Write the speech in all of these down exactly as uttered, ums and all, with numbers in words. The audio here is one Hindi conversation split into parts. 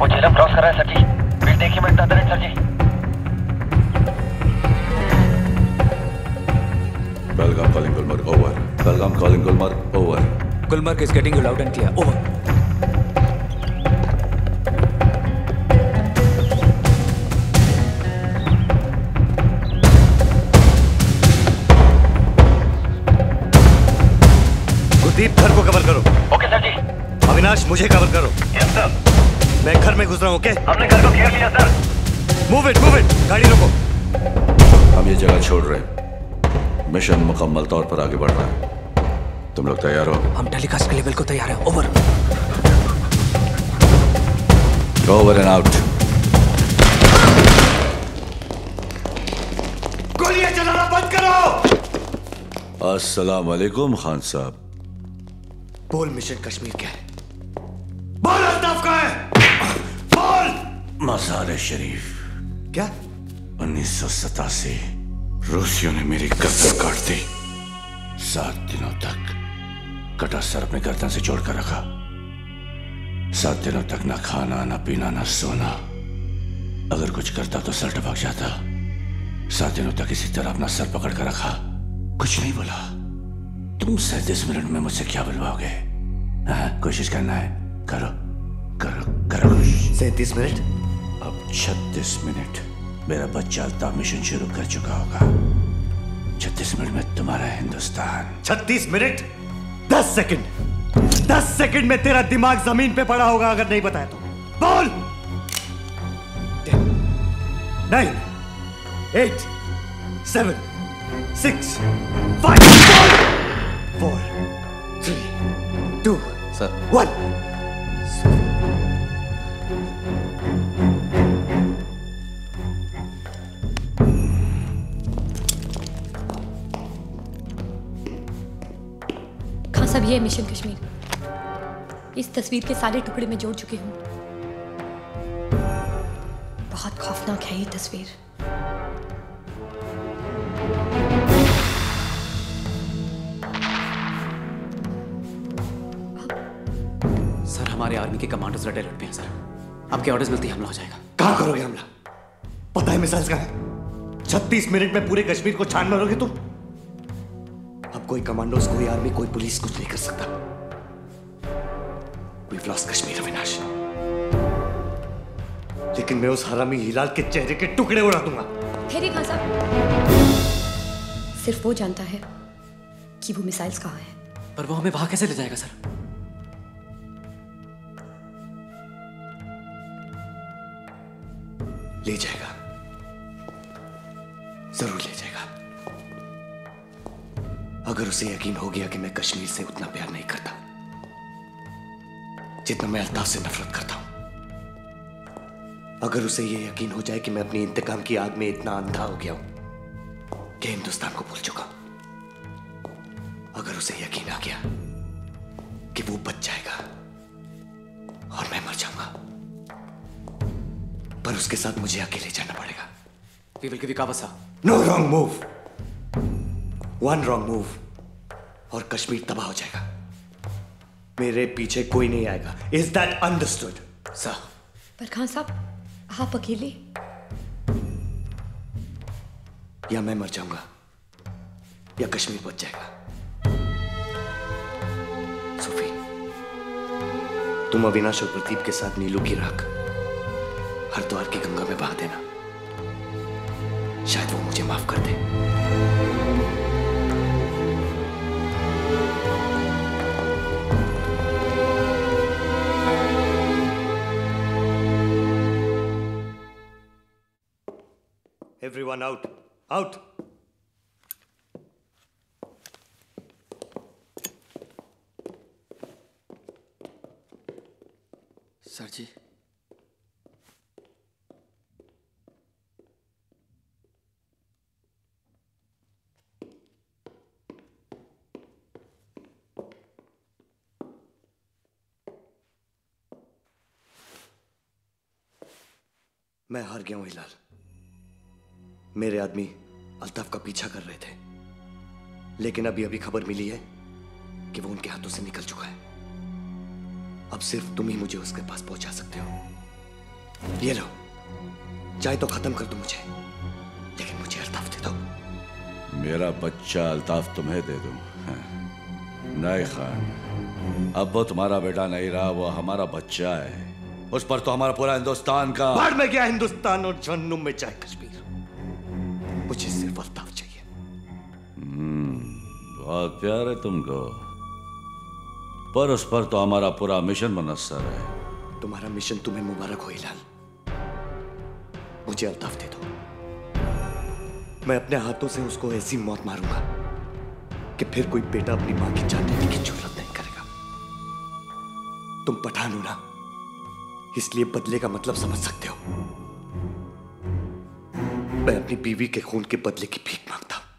वो झेलम क्रॉस कर रहा है सर जी। प्लीज देखिए मैं अंदर है sir ji. Belgaum calling Gulmarg, over. Belgaum calling Gulmarg, over. Gulmarg is getting you loud and clear. Over. Gurdeep घर को कवर करो। ओके सर जी। अविनाश मुझे कवर करो। Yes sir. मैं घर में घुस रहा हूँ। ओके? हमने घर को घेर लिया sir. Move it, move it. गाड़ी रोको। हम ये जगह छोड़ रहे हैं। मिशन मुकम्मल तौर पर आगे बढ़ रहा है। तुम लोग तैयार हो? हम टेलीकास्ट के लिए बिल्कुल तैयार हैं। ओवर। Over and out. गोलियां चलाना बंद करो। अस्सलाम वालेकुम खान साहब। बोल मिशन कश्मीर क्या है? बोल अल्ताफ का है? बोल। मज़ार शरीफ। क्या? उन्नीस सौ सतासी रूसियों ने मेरी गर्दन काट दी। सात दिनों तक कटा सर अपने गर्दन से जोड़कर रखा। सात दिनों तक ना खाना ना पीना ना सोना। अगर कुछ करता तो सर टपक जाता। सात दिनों तक इसी तरह अपना सर पकड़ कर रखा। कुछ नहीं बोला। तुम सैंतीस मिनट में मुझसे क्या बुलवाओगे? हाँ, कोशिश करना है। करो करो करो। सैंतीस मिनट? अब छत्तीस मिनट। मेरा बच्चा अल्ताफ मिशन शुरू कर चुका होगा। छत्तीस मिनट में तुम्हारा हिंदुस्तान। छत्तीस मिनट? दस सेकंड। दस सेकंड में तेरा दिमाग जमीन पे पड़ा होगा अगर नहीं बताया तो। बोल। Nine, eight, seven, six, five, four, three, two, one. सब ये मिशन कश्मीर इस तस्वीर के सारे टुकड़े में जोड़ चुकी हूं। बहुत खौफनाक है ये तस्वीर। सर हमारे आर्मी के कमांडर्स रेड अलर्ट पे हैं सर। आपके ऑर्डर्स मिलते ही हमला हो जाएगा। कहां करोगे हमला? पता है मिसाइल्स कहां है? छत्तीस मिनट में पूरे कश्मीर को छान मारोगे तुम? अब कोई कमांडोज, कोई आर्मी, कोई पुलिस कुछ नहीं कर सकता। We've lost Kashmir Avinash. लेकिन मैं उस हरामी हिलाल के चेहरे के टुकड़े उड़ा दूंगा। ठहरिए खान साहब। सिर्फ वो जानता है कि वो मिसाइल्स कहां है। पर वो हमें वहां कैसे ले जाएगा सर? ले जाएगा, जरूर ले जाएगा। अगर उसे यकीन हो गया कि मैं कश्मीर से उतना प्यार नहीं करता जितना मैं अल्ताफ से नफरत करता हूं, अगर उसे यह यकीन हो जाए कि मैं अपनी इंतकाम की आग में इतना अंधा हो गया हूं कि हिंदुस्तान को भूल चुका हूं, अगर उसे यकीन आ गया कि वो बच जाएगा और मैं मर जाऊंगा, पर उसके साथ मुझे अकेले जाना पड़ेगा। We will give you cover, sir. No wrong move. One wrong move और कश्मीर तबाह हो जाएगा। मेरे पीछे कोई नहीं आएगा। Is that understood? Sir. पर खान साहब आप अकेले? या मैं मर जाऊंगा या कश्मीर बच जाएगा। सोफी, तुम अविनाश और प्रदीप के साथ नीलू की राख हरिद्वार की गंगा में बहा देना। शायद वो मुझे माफ कर दे। Everyone out. Out. Sir ji, मैं हार गया हूं हिलाल। मेरे आदमी अल्ताफ का पीछा कर रहे थे, लेकिन अभी अभी खबर मिली है कि वो उनके हाथों से निकल चुका है। अब सिर्फ तुम ही मुझे उसके पास पहुंचा सकते हो। ये लो, चाहे तो खत्म कर दो मुझे, लेकिन मुझे अल्ताफ दे दो। मेरा बच्चा अल्ताफ तुम्हें दे दूं? नहीं खान, अब वो तुम्हारा बेटा नहीं रहा, वो हमारा बच्चा है। उस पर तो हमारा पूरा हिंदुस्तान का बाढ़ में गया हिंदुस्तान और जहन्नुम में जाए कश्मीर। मुझे सिर्फ अल्ताफ चाहिए। हम्म, बहुत प्यार है तुमको, पर उस पर तो हमारा पूरा मिशन मुनस्सर है। तुम्हारा मिशन तुम्हें मुबारक हो हिलाल। मुझे अल्ताफ दे दो, मैं अपने हाथों से उसको ऐसी मौत मारूंगा कि फिर कोई बेटा अपनी मां की जान लेने की जरूरत नहीं करेगा। तुम पठान हो ना, इसलिए बदले का मतलब समझ सकते हो। मैं अपनी बीवी के खून के बदले की भीख मांगता हूं।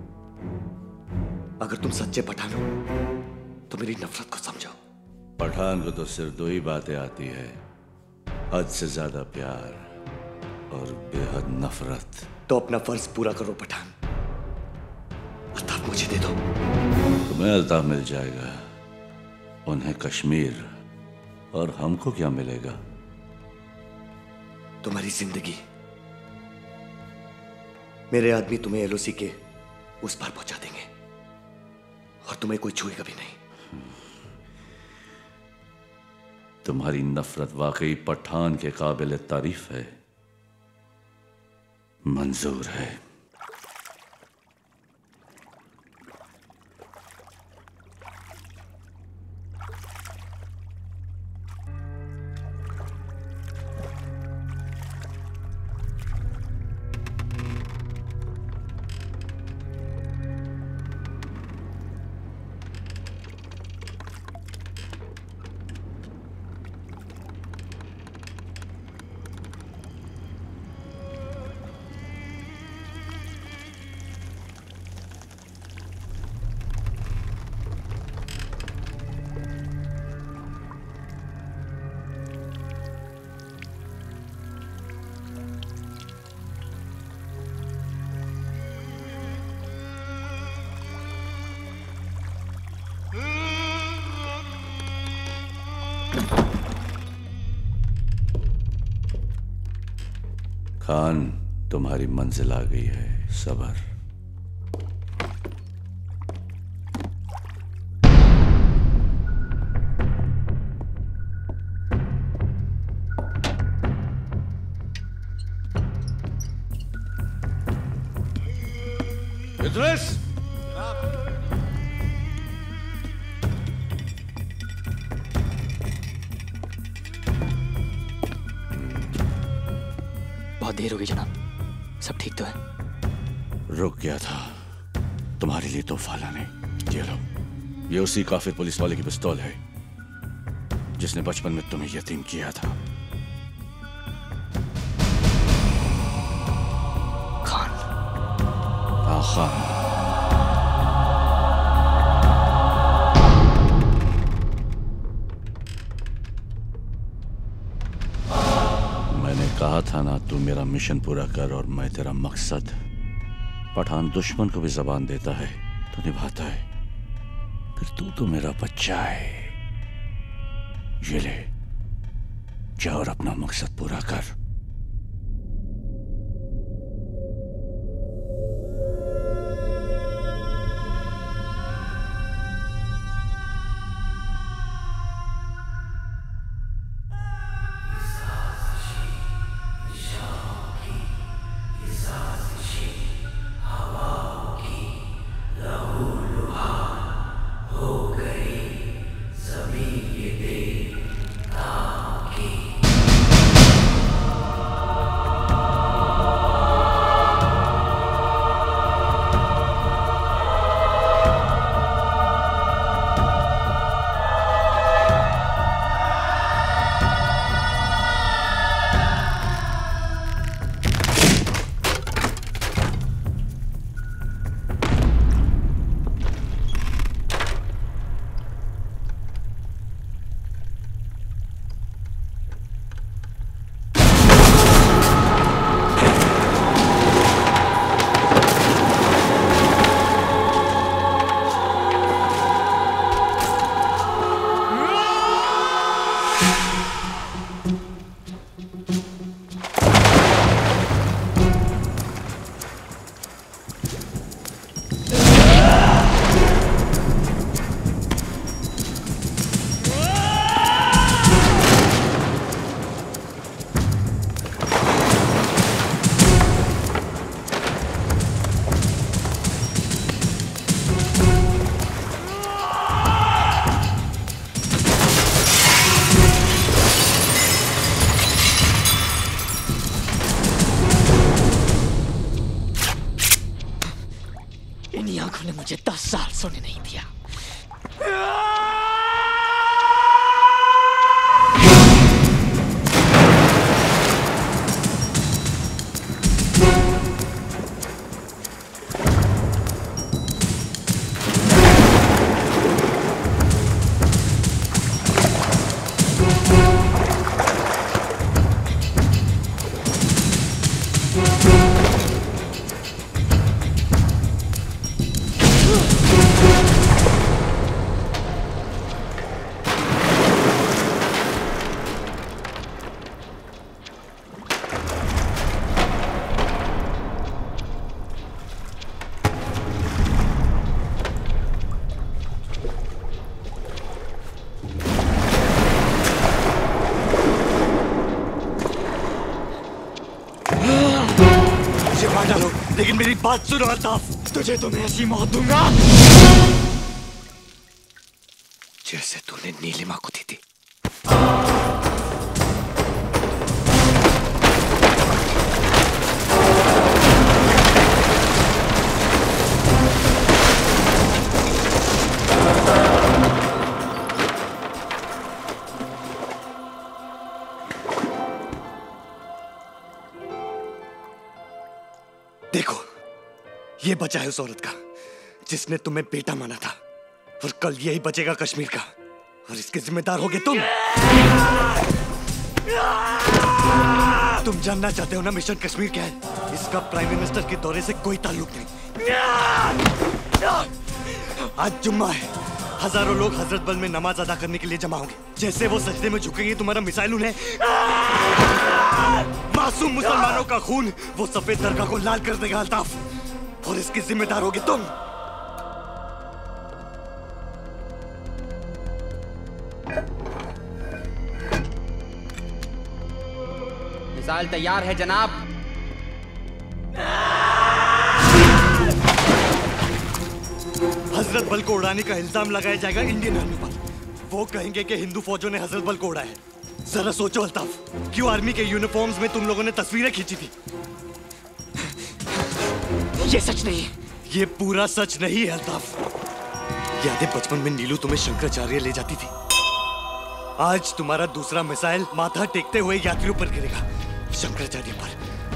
अगर तुम सच्चे पठान हो तो मेरी नफरत को समझो। पठान को तो सिर्फ दो ही बातें आती है, हद से ज्यादा प्यार और बेहद नफरत। तो अपना फर्ज पूरा करो पठान, अल्ताफ मुझे दे दो। तुम्हें अल्ताफ मिल जाएगा, उन्हें कश्मीर, और हमको क्या मिलेगा? तुम्हारी जिंदगी। मेरे आदमी तुम्हें एलओसी के उस पार पहुंचा देंगे और तुम्हें कोई छुएगा भी नहीं। तुम्हारी नफरत वाकई पठान के काबिल तारीफ है, मंजूर है। खान, तुम्हारी मंजिल आ गई है, सबर। इद्रिस! बहुत देर हो गई जनाब, सब ठीक तो है? रुक गया था, तुम्हारे लिए तोहफा लाने। ये लो, ये उसी काफिर पुलिस वाले की पिस्तौल है जिसने बचपन में तुम्हें यतीम किया था। खान। हाँ खान। कहा था ना, तू मेरा मिशन पूरा कर और मैं तेरा मकसद। पठान दुश्मन को भी जबान देता है तो निभाता है, फिर तू तो मेरा बच्चा है। ये ले, जा और अपना मकसद पूरा कर। इन्हीं आंखों ने मुझे दस साल सोने नहीं दिया। लेकिन मेरी बात सुनो अल्ताफ, तुझे तो मैं ऐसी मौत दूंगा जैसे तूने नीलिमा को दी थी। देखो, ये बचा है उस औरत का जिसने तुम्हें बेटा माना था, और कल यही बचेगा कश्मीर का, और इसके जिम्मेदार होगे तुम। तुम जानना चाहते हो ना मिशन कश्मीर क्या है? इसका प्राइम मिनिस्टर के दौरे से कोई ताल्लुक नहीं। आज जुम्मा है, हजारों लोग हजरत बल में नमाज अदा करने के लिए जमा होंगे। जैसे वो सजदे में झुकेंगे, तुम्हारा मिसाइल उन्हें मासूम मुसलमानों का खून वो सफेद दरगाह को लाल कर देगा अल्ताफ, और इसके जिम्मेदार होगे तुम। मिसाइल तैयार है जनाब। हजरत बल को उड़ाने का इल्जाम लगाया जाएगा इंडियन आर्मी पर। वो कहेंगे कि हिंदू फौजों ने हजरत बल को उड़ाया है। जरा सोचो अल्ताफ, क्यों आर्मी के यूनिफॉर्म्स में तुम लोगों ने तस्वीरें खींची थी? ये सच नहीं है। ये पूरा सच नहीं है अल्ताफ। याद है बचपन में नीलू तुम्हें शंकराचार्य ले जाती थी? आज तुम्हारा दूसरा मिसाइल माथा टेकते हुए यात्रियों पर गिरेगा, शंकराचार्य पर।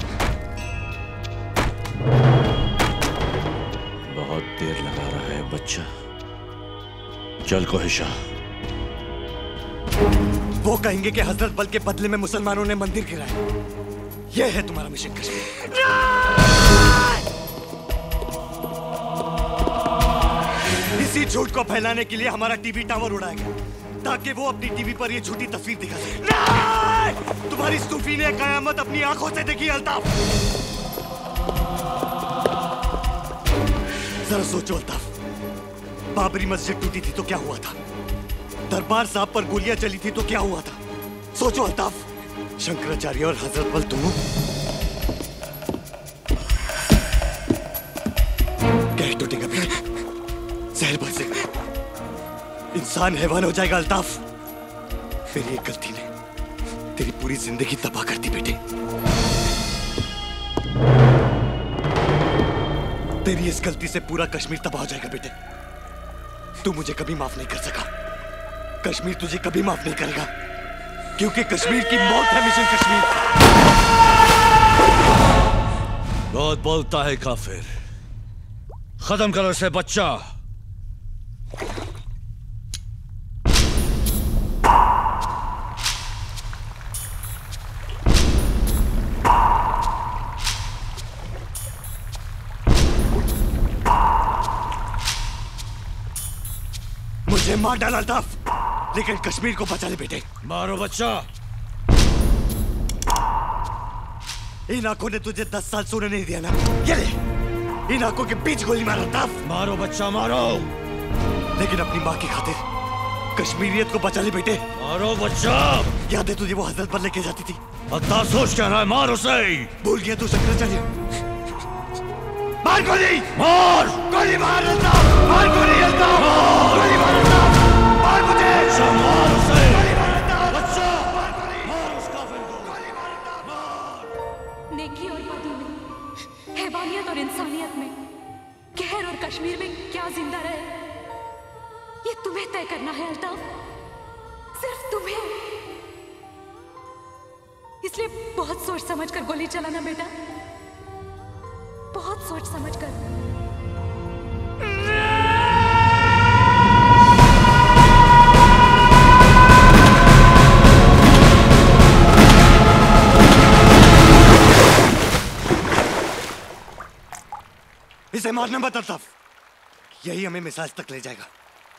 बहुत देर लगा रहा है बच्चा, चल कोहिशा। वो कहेंगे कि हजरत बल के बदले में मुसलमानों ने मंदिर गिराया। यह है तुम्हारा मिशन कश्मीर। इसी झूठ को फैलाने के लिए हमारा टीवी टावर उड़ाया गया, ताकि वो अपनी टीवी पर ये झूठी तस्वीर दिखा सके। तुम्हारी सूफी ने कयामत अपनी आंखों से देखी अल्ताफ। जरा सोचो अल्ताफ, बाबरी मस्जिद टूटी थी तो क्या हुआ था? दरबार साहब पर गोलियां चली थी तो क्या हुआ था? सोचो अल्ताफ, शंकराचार्य और हजरत बल दोनों क्या टूटेगा बेटे? जहर बरसेगा, इंसान हैवान हो जाएगा अल्ताफ। मेरी एक गलती ने तेरी पूरी जिंदगी तबाह कर दी बेटे। तेरी इस गलती से पूरा कश्मीर तबाह हो जाएगा बेटे। तू मुझे कभी माफ नहीं कर सका, कश्मीर तुझे कभी माफ नहीं करेगा, क्योंकि कश्मीर की मौत है मिशन कश्मीर। बहुत बोलता है काफिर, खत्म करो इसे बच्चा। मुझे मार डाला अल्ताफ, लेकिन कश्मीर को बचा ले बेटे। मारो बच्चा। इन आंखों ने तुझे दस साल सोने नहीं दिया ना, ये ले, इन आंखों के बीच गोली मारो अल्ताफ। मारो बच्चा मारो, लेकिन अपनी माँ की खातिर कश्मीरियत को बचा ले बेटे। मारो बच्चा। याद है तुझे वो हजरत पर लेके जाती थी? अल्ताफ सोच क्या रहा है? मार उसे। भूल गया तू शंकराचार्य? मार गोली, मार गोली मार अल्ताफ, मार गोली अल्ताफ, गोली मार अल्ताफ, मार मुझे। बच्चा मार उसे, बच्चा मार उस काफिर को। नेकी और बदी में, हैवानियत और इंसानियत में, कहर और कश्मीर इसलिए बहुत सोच समझ कर गोली चलाना बेटा, बहुत सोच समझ कर। इसे मारने मत अल्ताफ, यही हमें मिसाइल तक ले जाएगा।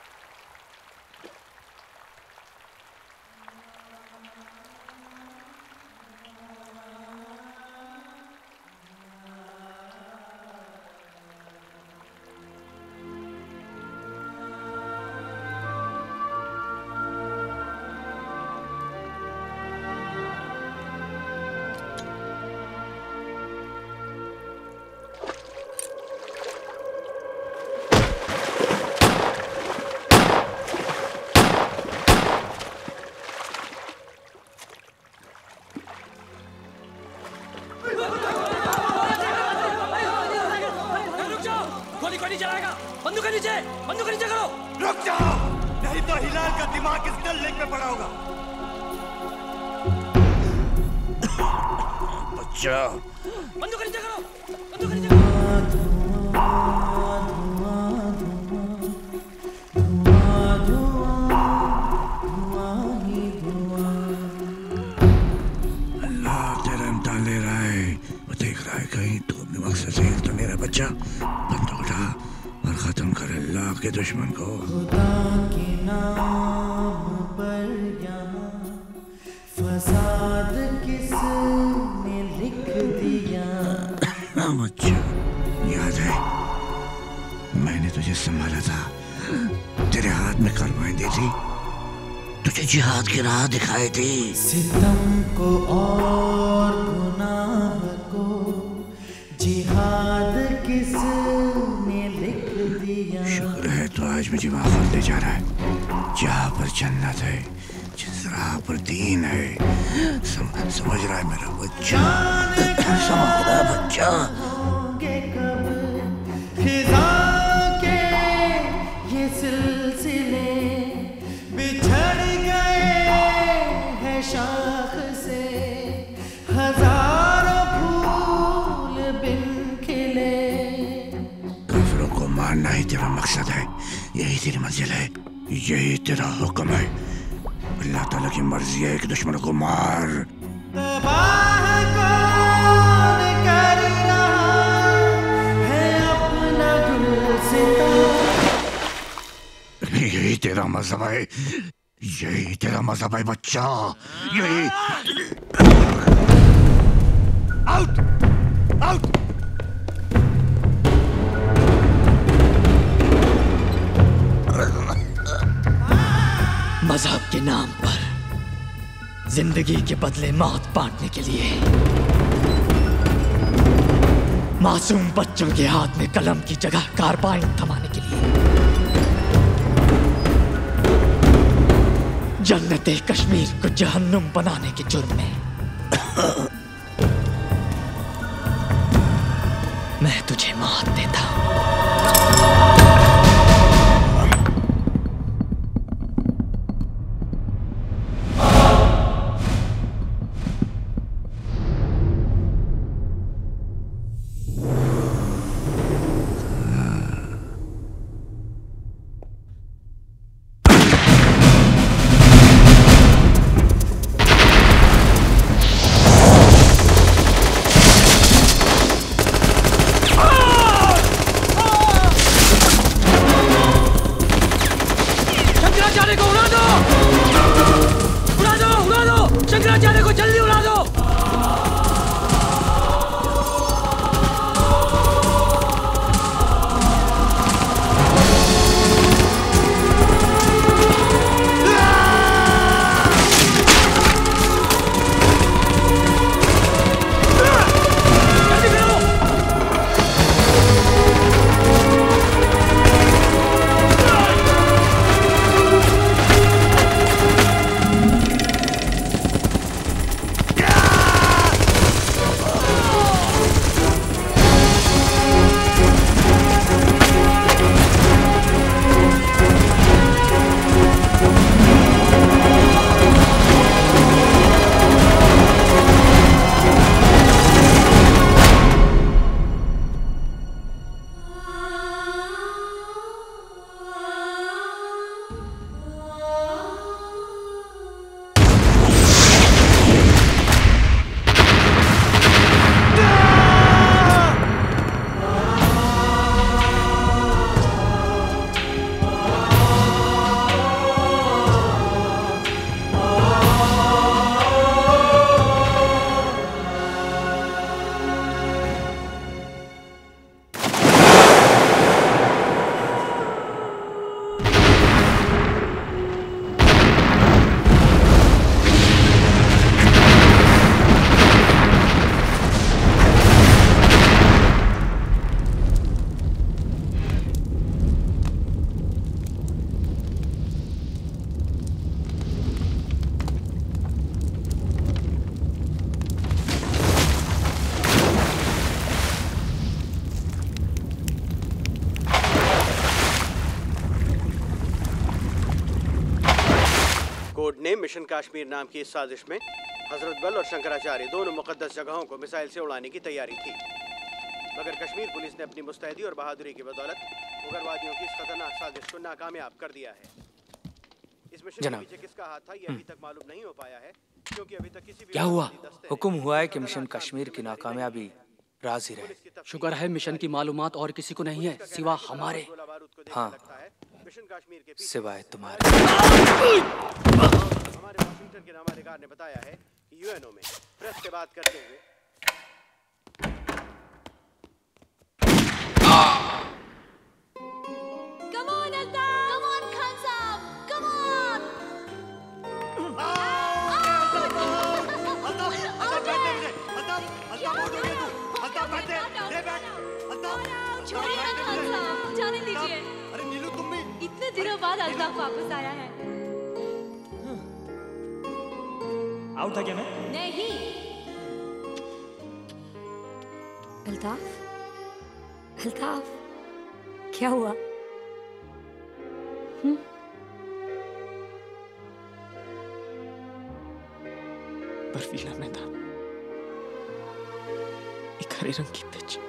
दुश्मन को खुदा के नाम पर यहाँ फसाद किसने लिख दिया। अच्छा याद है, मैंने तुझे संभाला था, तेरे हाथ में करवाएं दी थी, तुझे जिहाद की राह दिखाई थी। सितम को और गुनाह को जिहाद किसने लिख दिया। शुक्र है तो आज मुझे वहां ले जा रहा है जहाँ पर जन्नत है, जिस राह पर दीन है। सम, समझ रहा है मेरा बच्चा, समझ रहा है बच्चा। खिज़ा के ये सिलसिले बिछड़ गए हैं शाख से, हजारों फूल बिन खिले। काफिरों को मारना ही तेरा मकसद है, यही तेरी मंजिल है, यही तेरा हुक्म है। अल्लाह ताला की मर्जी है कि दुश्मनों को मार। तबाह कौन कर रहा है अपना गुलसिता। यही तेरा मजहब है, यही तेरा मजहब है बच्चा, यही। Out out. मजहब के नाम पर जिंदगी के बदले मौत बांटने के लिए, मासूम बच्चों के हाथ में कलम की जगह कारबाइन थमाने के लिए, जन्नत कश्मीर को जहन्नुम बनाने के जुर्म में मैं तुझे मौत देता हूं। मिशन कश्मीर नाम की इस साजिश में हजरत बल और शंकराचार्य दोनों मुकद्दस जगहों को मिसाइल से उड़ाने की तैयारी थी, मगर कश्मीर पुलिस ने अपनी मुस्तैदी और बहादुरी की बदौलत उग्रवादियों की इस खतरनाक साजिश को नाकामयाब कर दिया है। इस मिशन के पीछे किसका हाथ था ये अभी तक मालूम नहीं हो पाया है, क्योंकि अभी तक किसी भी क्या हुआ? हुक्म हुआ है कि मिशन कश्मीर की नाकामयाबी राज ही रहे। शुक्र है मिशन की मालूमात और किसी को नहीं है सिवा हमारे। हाँ, सिवाय तुम्हारे। हमारे वाशिंगटन के नामाधिकार ने बताया है कि यूएनओ में प्रेस से बात करते हुए Come on, Altaf! Come on, Khan Saab! Come on! Altaf, Altaf बैठने मुझे, अल्ताफ, अल्ताफ उठ गया तू, अल्ताफ बैठने, दे बैठ, अल्ताफ, छोड़िए ना खान साहब, जाने दीजिए। अरे नीलू तुम भी? इतने दिनों बाद अल्ताफ वापस आया है। आउट था क्या मैं? नहीं। अल्ताफ, अल्ताफ, क्या हुआ? हम्म? बर्फीला मैदान, एक हरे रंग की पिच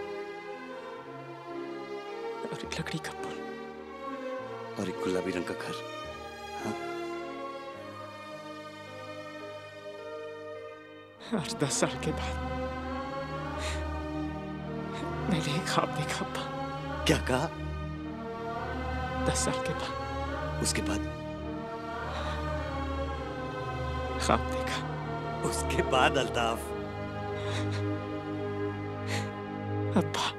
और एक लकड़ी का पुल और एक गुलाबी रंग का घर। हाँ? आज दस साल के बाद मैंने एक ख्वाब देखा अब्बा। क्या कहा? दस साल के बाद। उसके बाद? ख्वाब देखा। उसके बाद अल्ताफ? अब्बा